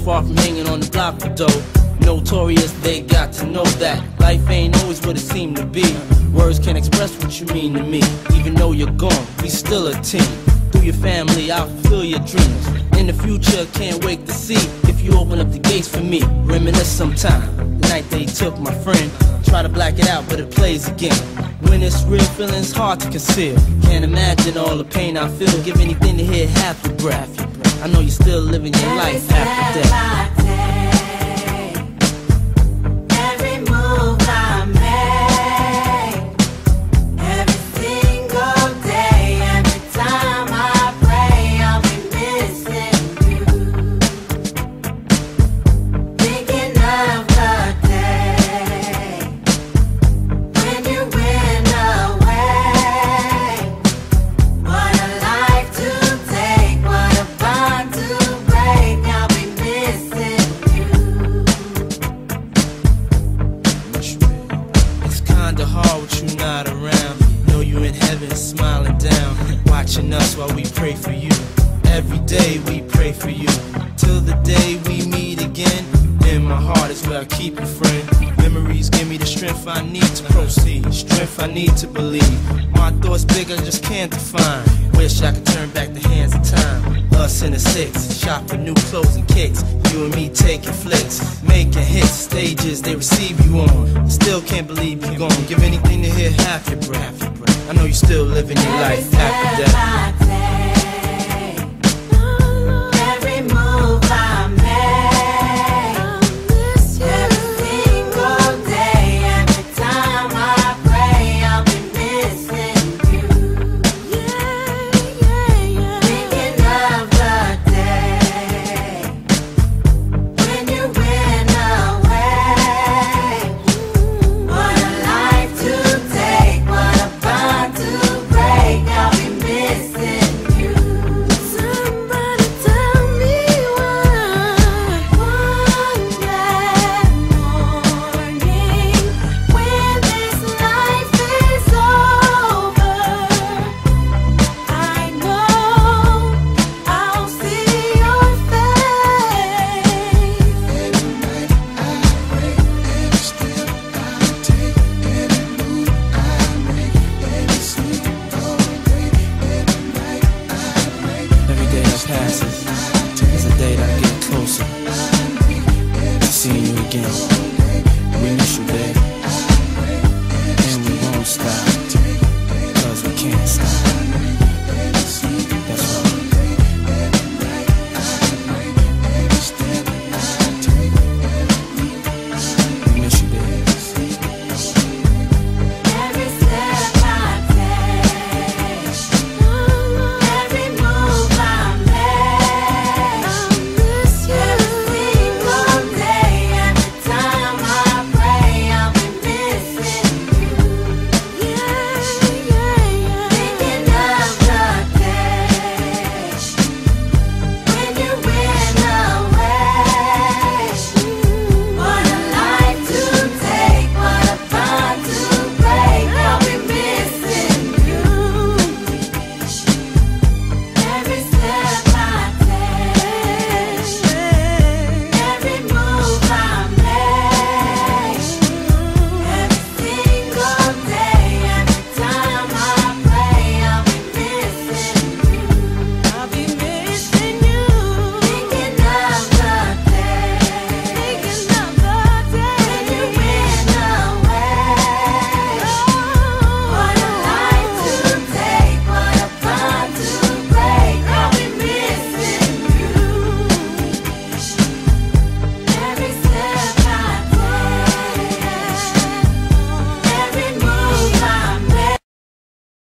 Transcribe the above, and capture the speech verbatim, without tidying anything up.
far from hanging on the block for dough. Notorious, they got to know that life ain't always what it seemed to be. Words can't express what you mean to me. Even though you're gone, we still a team. Through your family, I'll fulfill your dreams. In the future, can't wait to see if you open up the gates for me. Reminisce sometime, the night they took my friend. Try to black it out, but it plays again. When it's real, feeling's hard to conceal. Can't imagine all the pain I feel. Give anything to hear half your breath. I know you're still living your life after death. You not around, know you in heaven smiling down, watching us while we pray for you. Every day we pray for you, till the day we meet again. In my heart is where I keep you, friend. Memories give me the strength I need to proceed, strength I need to believe. My thoughts big, I just can't define. Wish I could turn back the hands of time. Us in the six, shop for new clothes and kicks. You and me taking flicks, making hits, stages they receive you on. Still can't believe you're gone. Give anything to hear half your breath. I know you're still living your life after death.